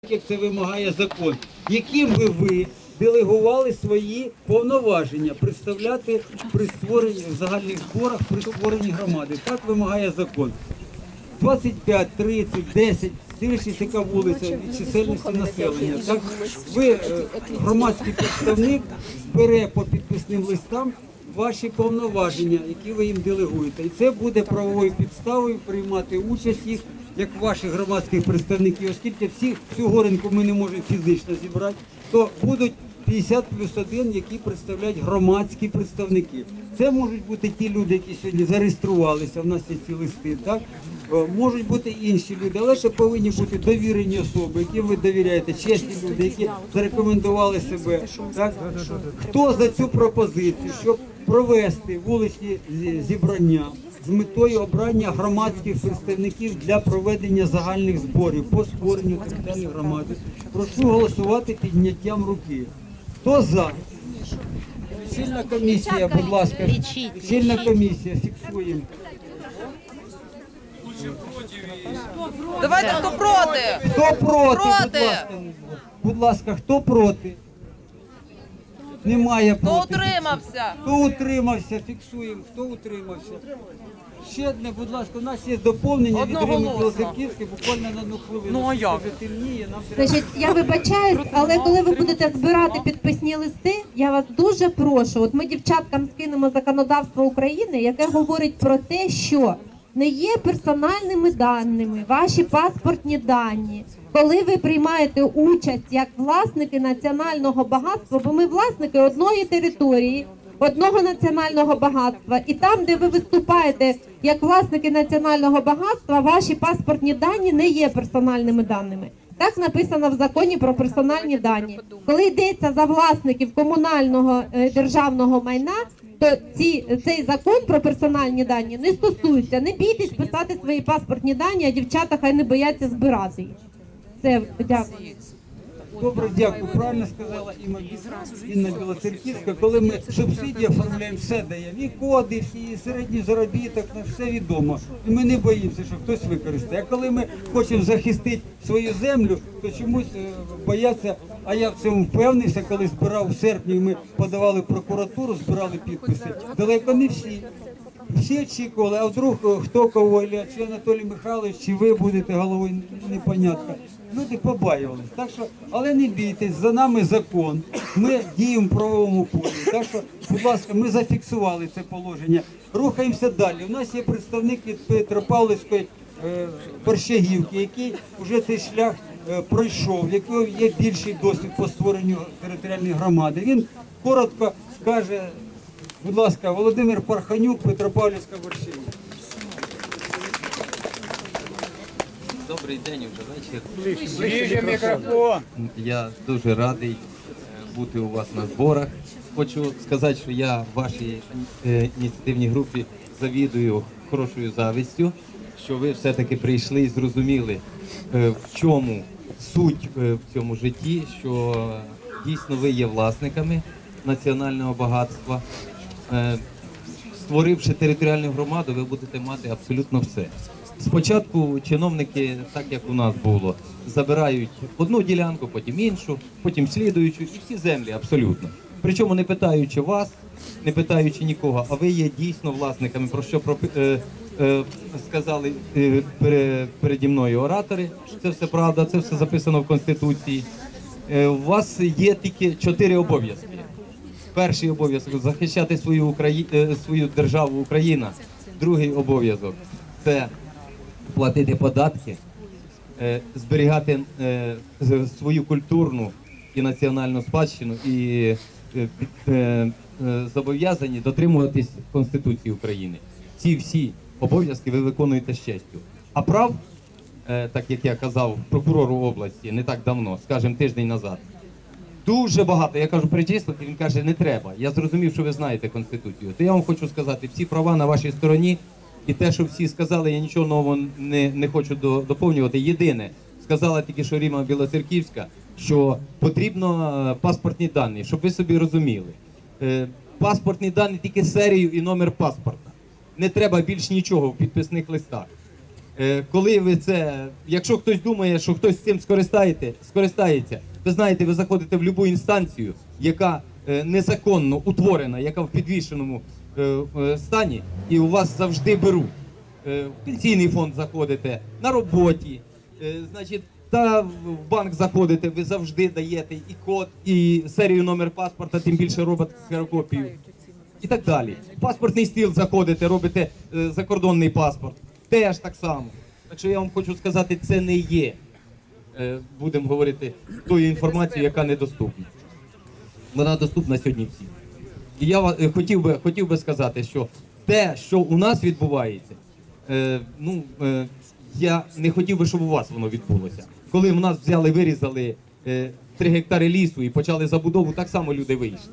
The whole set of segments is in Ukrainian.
так, як це вимагає закон, яким би ви делегували свої повноваження представляти при створенні в загальних зборах, при створенні громади. Так вимагає закон. 25, 30, 10, дивлячись, яка вулиця від чисельності населення. Так, ви, громадський представник, збере по підписним листам ваші повноваження, які ви їм делегуєте. І це буде правовою підставою приймати участь їх, як ваших громадських представників, оскільки всю горинку ми не можемо фізично зібрати, то будуть 50 плюс 1, які представляють громадські представники. Це можуть бути ті люди, які сьогодні зареєструвалися, в нас є ці листи, так? Можуть бути інші люди, але ще повинні бути довірені особи, яким ви довіряєте, чесні люди, які зарекомендували себе. Так? Хто за цю пропозицію, щоб провести вуличні зібрання з метою обрання громадських представників для проведення загальних зборів по створенню територіальної громади? Прошу голосувати підняттям руки. Хто за? Сильна комісія, будь ласка. Сильна комісія, фіксуємо. Давайте, хто проти? Хто проти? Проти. Будь ласка, хто проти? Немає Хто проти. утримався? Хто утримався? Фіксуємо. Хто утримався? Ще одне, будь ласка, у нас є доповнення від Ірини Одноголосно. Білоцерківської, буквально на 1 хвилину. Ну, а як? Вже темніє, нам треба... Значить, я вибачаюсь, але коли ви будете збирати підписні листи, я вас дуже прошу, от ми дівчаткам скинемо законодавство України, яке говорить про те, що не є персональними даними ваші паспортні дані, коли ви приймаєте участь як власники національного багатства, бо ми власники одної території, одного національного багатства, і там, де ви виступаєте як власники національного багатства, ваші паспортні дані не є персональними даними. Так написано в законі про персональні дані. Коли йдеться за власників комунального державного майна, то цей закон про персональні дані не стосується. Не бійтесь писати свої паспортні дані, а дівчата хай не бояться збирати їх. Все, дякую. Добре, дякую. Правильно сказала Інна Білоцерківська. Коли ми субсидії оформляємо, все дає. І коди, всі, середній заробіток, все відомо. І ми не боїмося, що хтось використає. А коли ми хочемо захистити свою землю, то чомусь бояться. А я в цьому впевнився, коли збирав в серпні, ми подавали в прокуратуру, збирали підписи. Далеко не всі. Всі очікували, а вдруг хто кого, чи Анатолій Михайлович, чи ви будете головою, непонятно. Люди побаювалися. Так що, але не бійтесь, за нами закон, ми діємо в правовому полі. Так що, будь ласка, ми зафіксували це положення. Рухаємося далі. У нас є представник від Петропавлівської Борщагівки, який вже цей шлях пройшов, в якого є більший досвід по створенню територіальної громади. Він коротко скаже, будь ласка, Володимир Парханюк, Петропавлівська Борщагівка. Добрий день, вже вечір. Ближче мікрофон. Я дуже радий бути у вас на зборах. Хочу сказати, що я в вашій ініціативній групі завідую хорошою завістю, що ви все-таки прийшли і зрозуміли, в чому суть в цьому житті, що дійсно ви є власниками національного багатства. Створивши територіальну громаду, ви будете мати абсолютно все. Спочатку чиновники, так як у нас було, забирають одну ділянку, потім іншу, потім слідуючу, і всі землі абсолютно. Причому не питаючи вас, не питаючи нікого, а ви є дійсно власниками, про що сказали переді мною оратори. Це все правда, це все записано в Конституції. У вас є тільки 4 обов'язки. Перший обов'язок – захищати свою державу Україна. Другий обов'язок – це платити податки, зберігати свою культурну і національну спадщину і зобов'язані дотримуватись Конституції України. Ці всі обов'язки ви виконуєте з честю. А прав, так як я казав прокурору області не так давно, скажімо, тиждень назад, дуже багато. Я кажу, перечислити, він каже, не треба. Я зрозумів, що ви знаєте Конституцію. То я вам хочу сказати, всі права на вашій стороні. І те, що всі сказали, я нічого нового не хочу доповнювати. Єдине, сказала тільки що Ірина Білоцерківська, що потрібно паспортні дані, щоб ви собі розуміли. Паспортні дані тільки серію і номер паспорта. Не треба більш нічого в підписних листах. Коли ви це, якщо хтось думає, що хтось з цим скористається, ви знаєте, ви заходите в будь-яку інстанцію, яка незаконно утворена, яка в підвішеному стані, і у вас завжди беруть. В пенсійний фонд заходите, на роботі, значить, та в банк заходите, ви завжди даєте і код, і серію номер паспорта, тим більше робите ксерокопію. І так далі. В паспортний стіл заходите, робите закордонний паспорт. Теж так само. Так що я вам хочу сказати, це не є, будемо говорити, тою інформацією, яка недоступна. Вона доступна сьогодні всім. І я хотів би сказати, що те, що у нас відбувається, я не хотів би, щоб у вас воно відбулося. Коли в нас взяли, вирізали 3 гектари лісу і почали забудову, так само люди вийшли.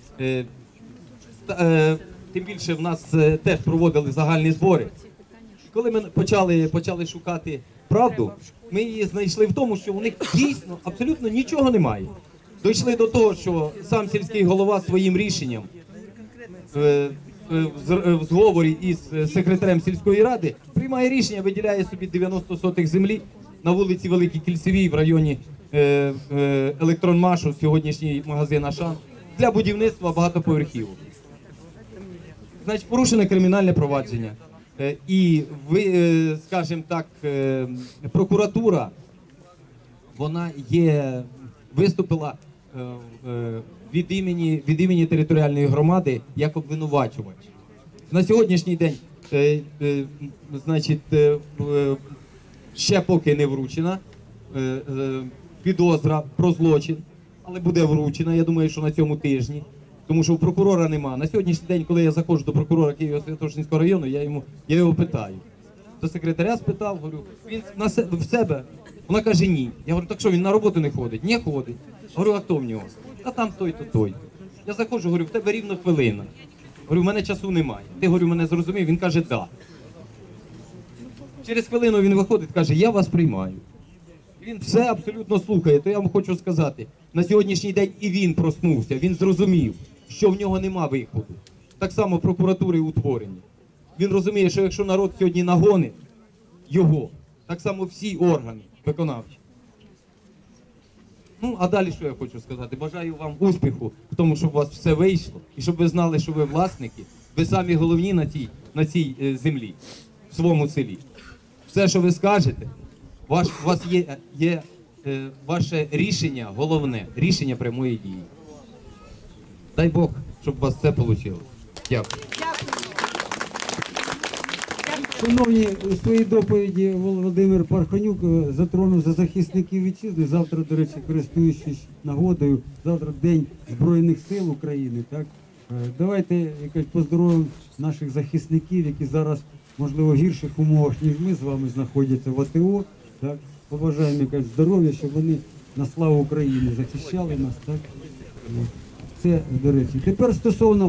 Тим більше в нас теж проводили загальні збори. Коли ми почали шукати правду, ми її знайшли в тому, що у них дійсно абсолютно нічого немає. Дійшли до того, що сам сільський голова своїм рішенням в зговорі із секретарем сільської ради приймає рішення, виділяє собі 90 сотих землі на вулиці Великій Кільцевій в районі Електронмашу, сьогоднішній магазин «Ашан», для будівництва багатоповерхівок. Значить, порушене кримінальне провадження. І ви, скажімо так, прокуратура, вона виступила від імені територіальної громади як обвинувачувач. На сьогоднішній день, значить, ще поки не вручена підозра про злочин, але буде вручена, я думаю, що на цьому тижні. Тому що у прокурора нема. На сьогоднішній день, коли я заходжу до прокурора Києво-Святошинського району, я його питаю. До секретаря спитав, говорю, він в себе? Вона каже, ні. Я говорю, так що, він на роботу не ходить? Ні, ходить. Говорю, а хто в нього? А там той-то, той. Я заходжу, говорю, в тебе рівно хвилина. Говорю, в мене часу немає. Ти, говорю, мене зрозумів? Він каже, да. Через хвилину він виходить, каже, я вас приймаю. Він все абсолютно слухає. То я вам хочу сказати, на сьогоднішній день і він проснувся, він зрозумів, що в нього нема виходу. Так само прокуратури утворені. Він розуміє, що якщо народ сьогодні нагонить його, так само всі органи виконавчі. Ну, а далі що я хочу сказати? Бажаю вам успіху в тому, щоб у вас все вийшло, і щоб ви знали, що ви власники, ви самі головні на цій землі, в своєму селі. Все, що ви скажете, у вас є ваше рішення, головне, рішення прямої дії. Дай Бог, щоб у вас все вийшло. Дякую. Шановні, у своїй доповіді Володимир Пархонюк затронув за захисників вітчизни. Завтра, до речі, користуючись нагодою, завтра День Збройних сил України. Так? Давайте якось поздоровимо наших захисників, які зараз, можливо, в гірших умовах, ніж ми з вами знаходяться в АТО. Так? Побажаємо якось здоров'я, щоб вони на славу України захищали нас. Так? Це, до речі. Тепер стосовно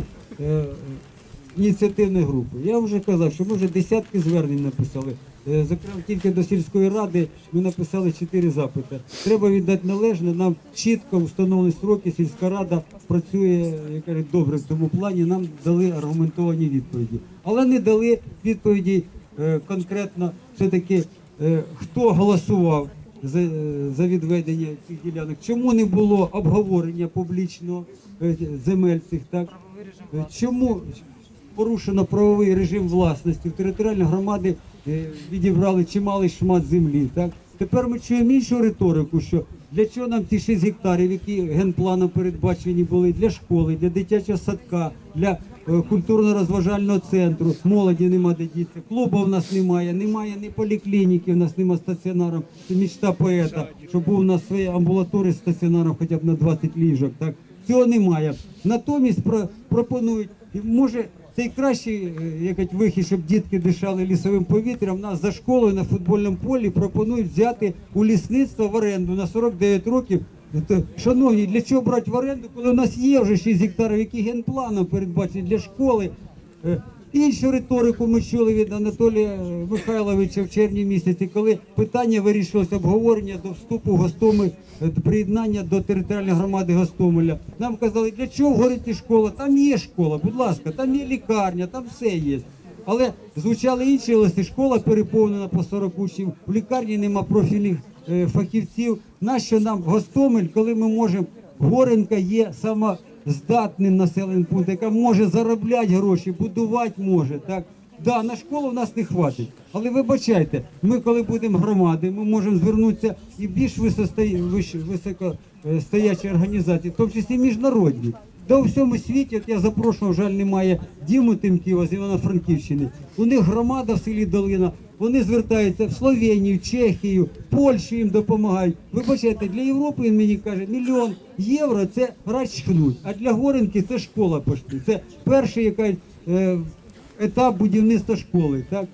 ініціативної групи. Я вже казав, що ми вже десятки звернень написали. Зокрема, тільки до сільської ради ми написали 4 запити. Треба віддати належне, нам чітко встановлені строки, сільська рада працює, я кажу, добре в цьому плані, нам дали аргументовані відповіді. Але не дали відповіді конкретно все-таки, хто голосував за відведення цих ділянок, чому не було обговорення публічного земель цих, так? Чому порушено правовий режим власності, в територіальні громади відібрали чималий шмат землі, так? Тепер ми чуємо іншу риторику, що для чого нам ці 6 гектарів, які генпланом передбачені були для школи, для дитячого садка, для культурно-розважального центру, молоді нема де діти, клубу в нас немає ні поліклініки, в нас немає стаціонару, це мечта поета, щоб був у нас своя амбулаторія з стаціонаром хоча б на 20 ліжок, так? Цього немає. Натомість пропонують, може, це і кращий вихід, щоб дітки дишали лісовим повітрям. Нас за школою на футбольному полі пропонують взяти у лісництво в оренду на 49 років. Шановні, для чого брати в оренду, коли у нас є вже 6 гектарів, які генпланом передбачені для школи? Іншу риторику ми чули від Анатолія Михайловича в червні місяці, коли питання вирішилося обговорення до вступу Гостомель, приєднання до територіальної громади Гостомеля. Нам казали, для чого в Гориці школа? Там є школа, будь ласка, там є лікарня, там все є. Але звучали інші листи, школа переповнена по 40 учнів, в лікарні нема профільних фахівців. Нащо нам Гостомель, коли ми можемо, Горенка є самоздатним населеним пунктом, яка може заробляти гроші, будувати може, так? Да, на школу в нас не хватить, але вибачайте, ми коли будемо громади, ми можемо звернутися і більш високостоячі організації, в тому числі міжнародні. Да у всьому світі, от я запрошував, жаль, немає Діму Тимківа з Івано-Франківщини, у них громада в селі Долина, вони звертаються в Словенію, Чехію, Польщу їм допомагають. Вибачайте, для Європи, він мені каже, 1 мільйон євро це раз чхнуть, а для Горенки це школа пошти. Це перший якась етап будівництва школи, так?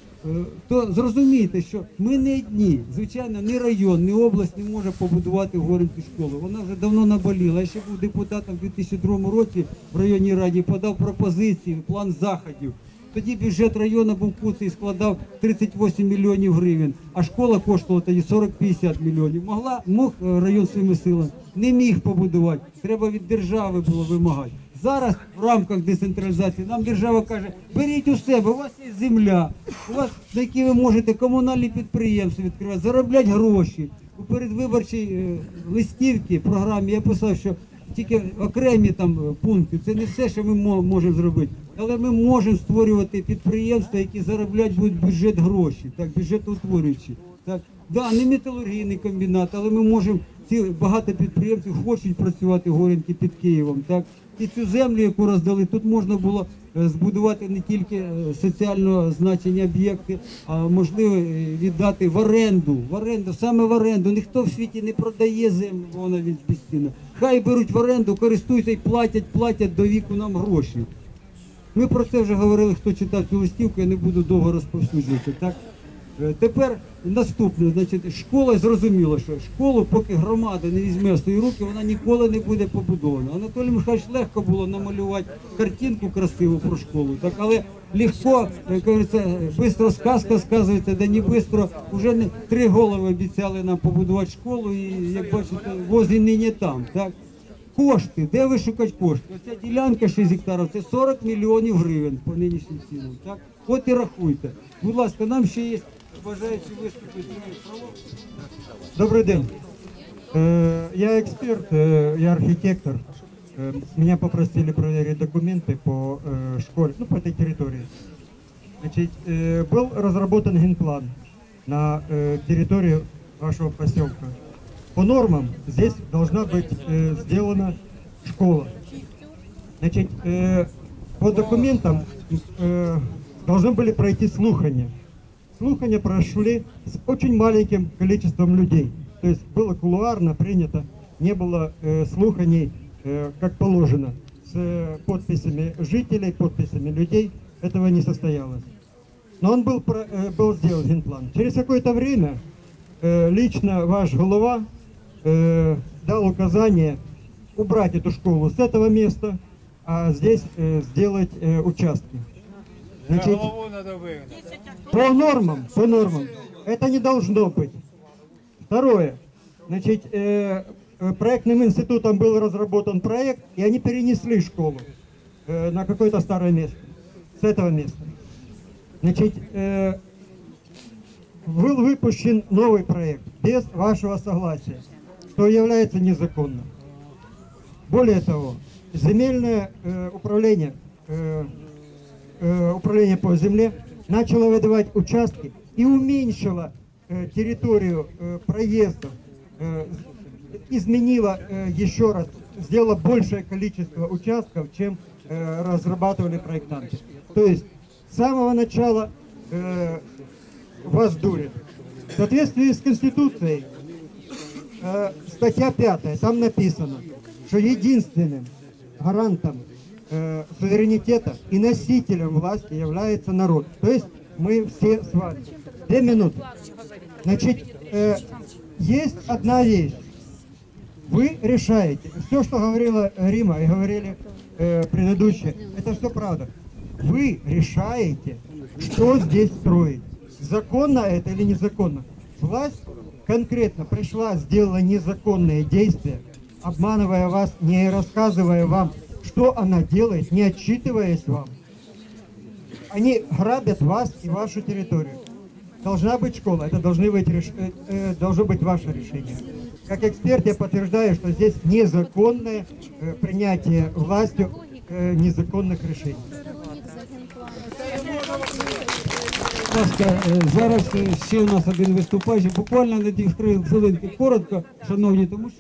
То зрозумійте, що ми не одні, звичайно, ні район, ні область не може побудувати в Горенці школу. Вона вже давно наболіла. Я ще був депутатом в 2002 році в районній раді, подав пропозиції, план заходів. Тоді бюджет району був куций, складав 38 мільйонів гривень, а школа коштувала тоді 40-50 мільйонів. Мог район своїми силами? Не міг побудувати. Треба від держави було вимагати. Зараз в рамках децентралізації нам держава каже, беріть у себе, у вас є земля, у вас, на якій ви можете комунальні підприємства відкривати, заробляти гроші. У передвиборчій листівці, програмі я писав, що тільки окремі там пункти, це не все, що ми можемо зробити. Але ми можемо створювати підприємства, які заробляти будуть бюджет гроші, так, бюджетоутворюючі. Так. Да, не металургійний комбінат, але ми можемо, багато підприємців хочуть працювати в Горенці під Києвом. Так. І цю землю, яку роздали, тут можна було збудувати не тільки соціального значення об'єкти, а можливо віддати в оренду, саме в оренду. Ніхто в світі не продає землю, бо вона безцінна. Хай беруть в оренду, користуються і платять до віку нам гроші. Ми про це вже говорили, хто читав цю листівку, я не буду довго розповсюджувати. Так? Тепер наступне, значить, школа, зрозуміло, що школу, поки громада не візьме в свої руки, вона ніколи не буде побудована. Анатолій Михайлович легко було намалювати картинку красиву про школу, так, але легко, як говориться, швидко сказка сказується, да не швидко, вже 3 голови обіцяли нам побудувати школу і, як бачите, возле нині там, так. Кошти, де ви шукати кошти? Оця ділянка 6 гектарів, це 40 мільйонів гривень по нинішнім цінам, так. От і рахуйте. Будь ласка, нам ще є бажаючі виступити. Добрый день. Я эксперт, я архитектор. Меня попросили проверить документы по школе, ну, по этой территории. Значит, был разработан генплан на территории вашего поселка. По нормам здесь должна быть сделана школа. Значит, по документам должны были пройти слухания. Слухания прошли с очень маленьким количеством людей. То есть было кулуарно принято, не было слуханий, как положено, с подписями жителей, подписями людей. Этого не состоялось. Но он был сделан генплан. Через какое-то время лично ваш голова дал указание убрать эту школу с этого места, а здесь сделать участки. Значит, по нормам, это не должно быть. Второе, значит, проектным институтом был разработан проект, и они перенесли школу на какое-то старое место, с этого места. Значит, был выпущен новый проект без вашего согласия, что является незаконным. Более того, земельное управление по земле начало выдавать участки и уменьшило территорию проездов, изменило еще раз, сделало большее количество участков, чем разрабатывали проектанты. То есть с самого начала вас дурят. В соответствии с Конституцией, статья 5, там написано, что единственным гарантом суверенитета и носителем власти является народ. То есть мы все с вами. 2 минуты. Значит, есть одна вещь. Вы решаете. Все, что говорила Рима и говорили предыдущие, это все правда. Вы решаете, что здесь строить. Законно это или незаконно. Власть конкретно пришла, сделала незаконные действия, обманывая вас, не рассказывая вам, что она делает, не отчитываясь вам. Они грабят вас и вашу территорию. Должна быть школа, это должно быть ваше решение. Как эксперт я подтверждаю, что здесь незаконное принятие властью незаконных решений. Будь ласка, зараз ще у нас один виступаючий. Буквально на 2 хвилинки коротко, шановні, тому що